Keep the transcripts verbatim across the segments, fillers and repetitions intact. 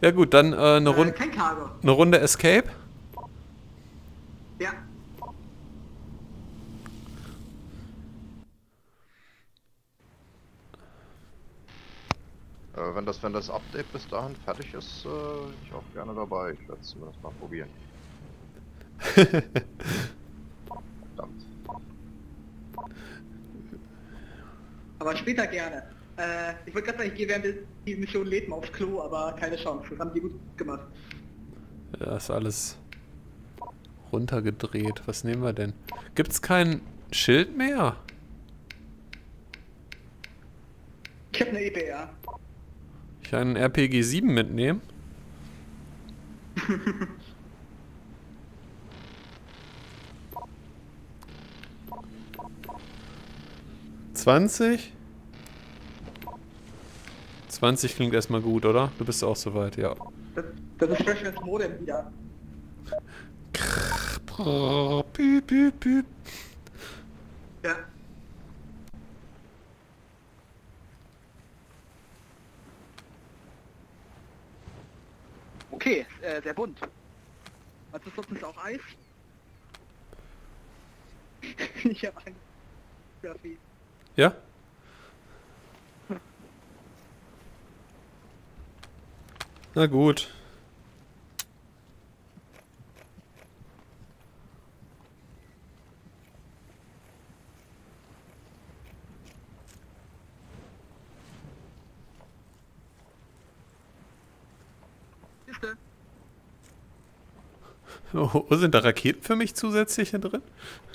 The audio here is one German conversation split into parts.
Ja gut, dann äh, eine, Äh, Rund kein Cargo. eine Runde Escape. Ja. Äh, wenn das, wenn das Update bis dahin fertig ist, äh, bin ich auch gerne dabei. Ich werde es zumindest mal probieren. Verdammt. Aber später gerne. Äh, ich wollte gerade sagen, ich gehe während die Mission lädt mal aufs Klo, aber keine Chance. Das haben die gut gemacht. Ja, ist alles runtergedreht. Was nehmen wir denn? Gibt's kein Schild mehr? Ich habe eine E P R. Ich kann einen R P G sieben mitnehmen. zwanzig? zwanzig klingt erstmal gut, oder? Du bist auch soweit, ja. Das, das ist fresh als Modem wieder. Piep, piep, piep. Ja. Okay, äh, sehr bunt. Was ist sonst auch Eis? Ich hab Angst. Ja, viel. Ja? Na gut. Siehste? Oh, sind da Raketen für mich zusätzlich hier drin?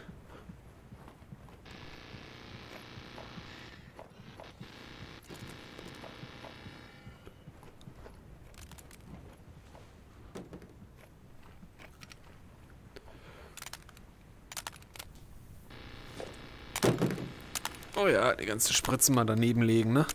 Oh ja, die ganze Spritze mal daneben legen, ne?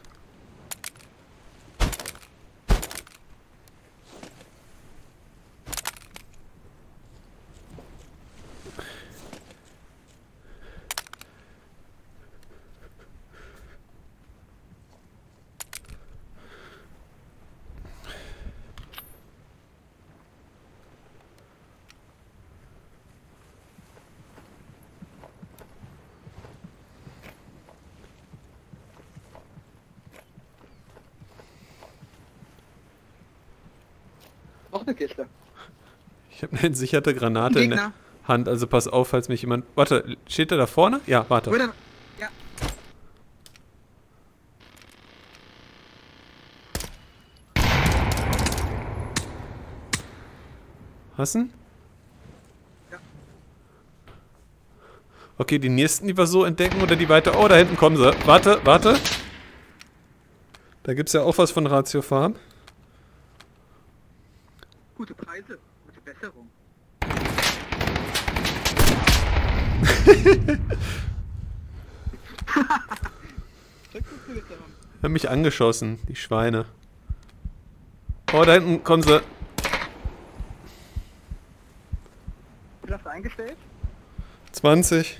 Noch eine Kiste. Ich habe eine entsicherte Granate Ein in der Gegner. Hand, also pass auf, falls mich jemand... Warte, steht der da vorne? Ja, warte. Oder? Ja. Hast du ihn? Ja. Okay, die nächsten, die wir so entdecken oder die weiter... Oh, da hinten kommen sie. Warte, warte. Da gibt's ja auch was von Ratio Farm. Gute Preise, gute Besserung. Haben mich angeschossen, die Schweine. Oh, da hinten kommen sie. Wie hast du eingestellt? zwanzig.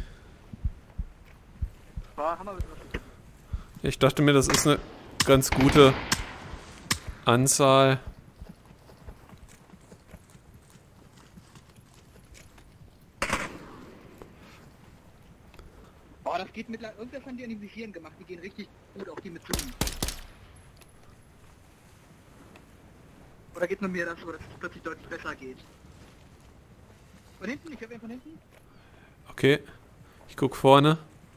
Boah, haben wir was. Ich dachte mir, das ist eine ganz gute Anzahl. Boah, das geht mittlerweile. Irgendwas haben die an den Visieren gemacht, die gehen richtig gut auf die Methoden. Oder geht nur mir das so, dass es plötzlich deutlich besser geht? Von hinten? Ich höre wen von hinten? Okay, ich guck vorne.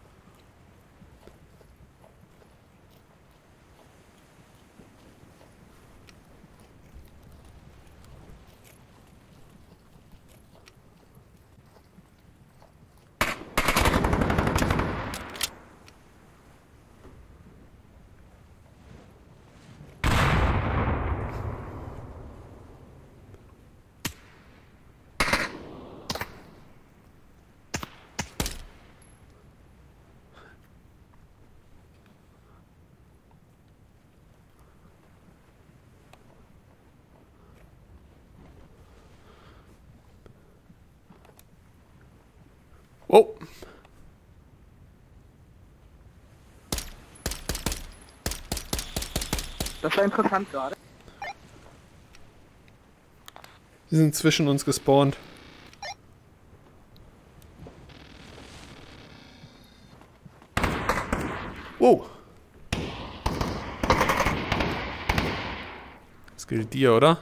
Oh! Das war interessant gerade. Die sind zwischen uns gespawnt. Wow. Das gilt dir, oder?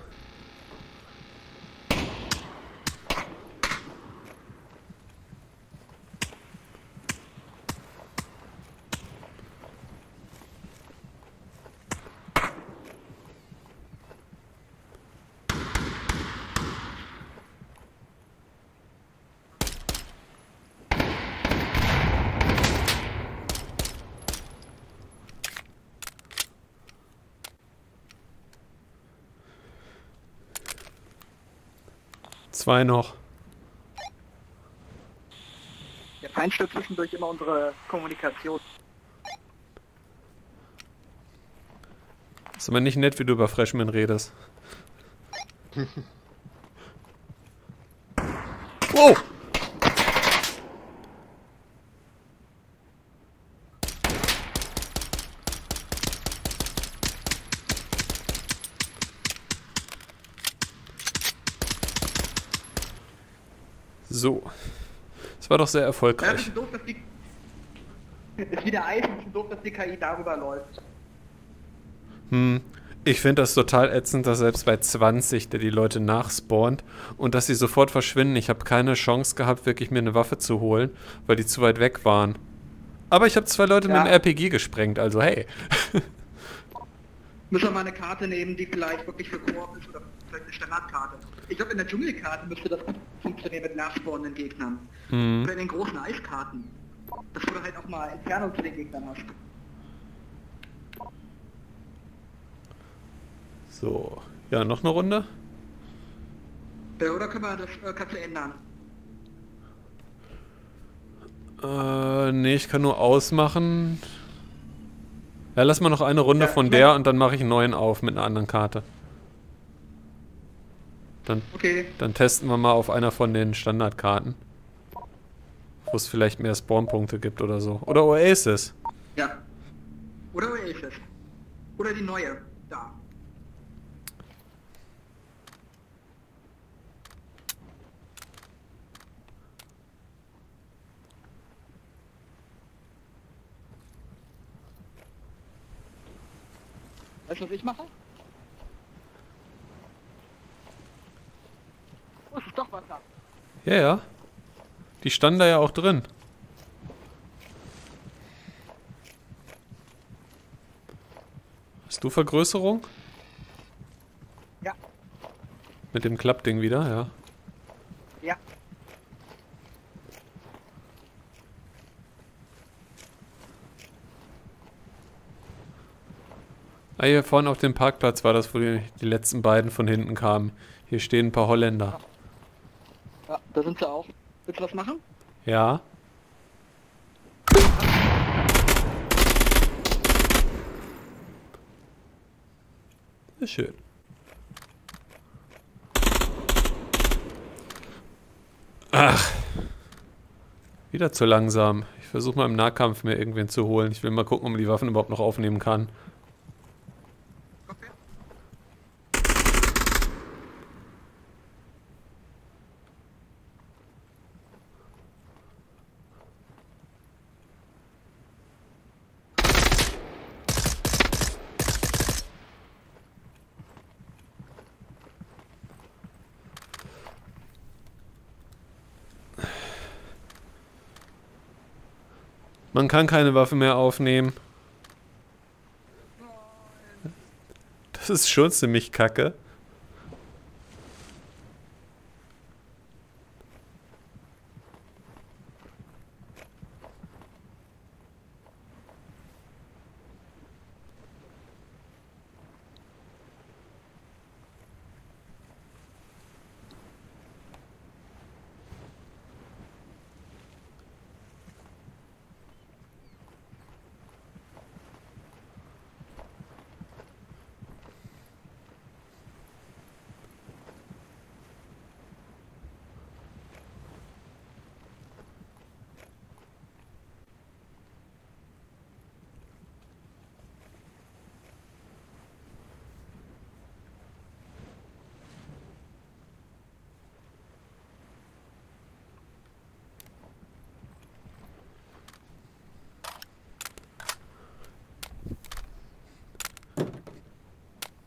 Zwei noch. Der Feind stört zwischendurch immer unsere Kommunikation. Ist aber nicht nett, wie du über Freshman redest. Wow! So. Das war doch sehr Ja, das erfolgreich. ist doof, dass die... Ist wieder Eis und es ist doof, dass die K I darüber läuft. Hm. Ich finde das total ätzend, dass selbst bei zwanzig der die Leute nachspawnt und dass sie sofort verschwinden. Ich habe keine Chance gehabt, wirklich mir eine Waffe zu holen, weil die zu weit weg waren. Aber ich habe zwei Leute Ja. mit dem R P G gesprengt, also hey. Müssen wir mal eine Karte nehmen, die vielleicht wirklich für Koop ist oder vielleicht eine Standardkarte. Ich glaube, in der Dschungelkarte müsste das gut funktionieren mit nachspawnenden Gegnern. Hm. Oder in den großen Eiskarten. Dass du halt auch mal Entfernung zu den Gegnern hast. So. Ja, noch eine Runde? Ja, oder können wir das äh, kannst du ändern? Äh, nee, ich kann nur ausmachen. Ja, lass mal noch eine Runde Ja, von ich der mein- und dann mache ich einen neuen auf mit einer anderen Karte. Dann, Okay. dann testen wir mal auf einer von den Standardkarten. Wo es vielleicht mehr Spawnpunkte gibt oder so. Oder Oasis. Ja. Oder Oasis. Oder die neue. Da. Weißt du, was ich mache? Oh, es ist doch was da. Ja, ja. Die standen da ja auch drin. Hast du Vergrößerung? Ja. Mit dem Klappding wieder, ja. Ja. Ah, hier vorne auf dem Parkplatz war das, wo die, die letzten beiden von hinten kamen. Hier stehen ein paar Holländer. Ja, da sind sie auch. Willst du was machen? Ja. Sehr schön. Ach. Wieder zu langsam. Ich versuche mal im Nahkampf mir irgendwen zu holen. Ich will mal gucken, ob man die Waffen überhaupt noch aufnehmen kann. Okay. Man kann keine Waffe mehr aufnehmen. Das ist schon ziemlich kacke.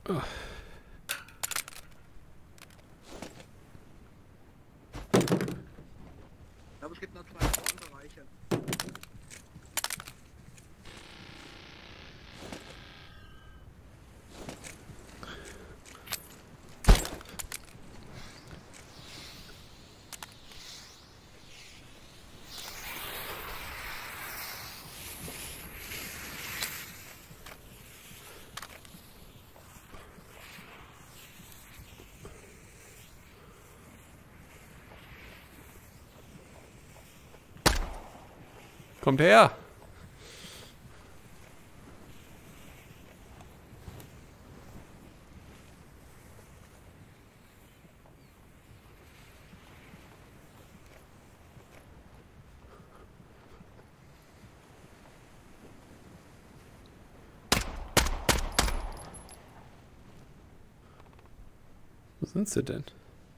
Ich glaube, es gibt noch zwei Sportbereiche. Kommt her! Wo sind sie denn?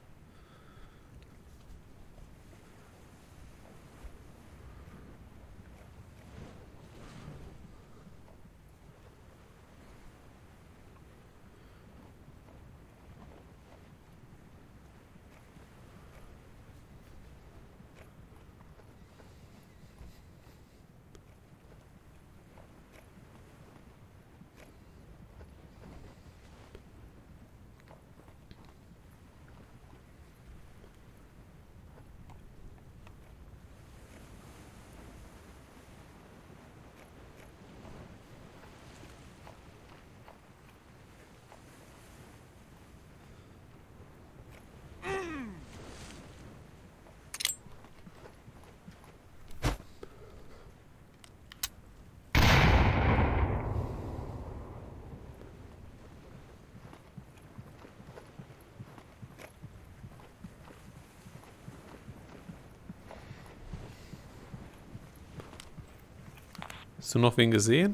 Hast du noch wen gesehen?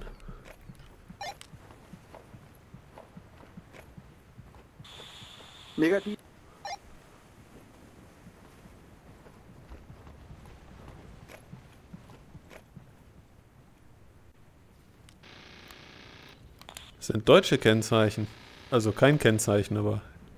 Negativ. Das sind deutsche Kennzeichen. Also kein Kennzeichen, aber...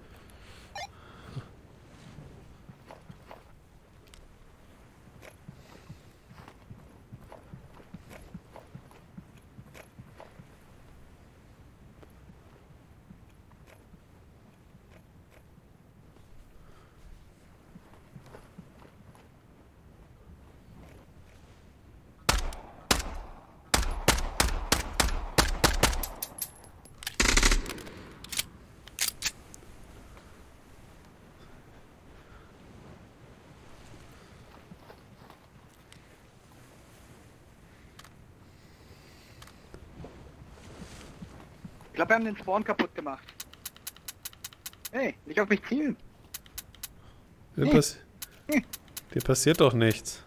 Ich glaube, wir haben den Spawn kaputt gemacht. Hey, nicht auf mich zielen. Dir, pass dir passiert doch nichts.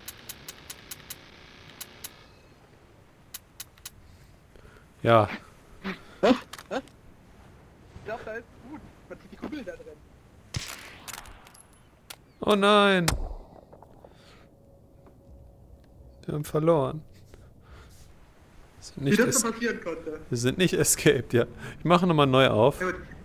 Ja. Was? Was? Ich glaube, da ist gut. Man sieht die Kugel da drin. Oh nein. Wir haben verloren. Wir sind Wie nicht, das es so passieren konnte. wir sind nicht escaped, ja. Ich mache nochmal neu auf. Ja, gut.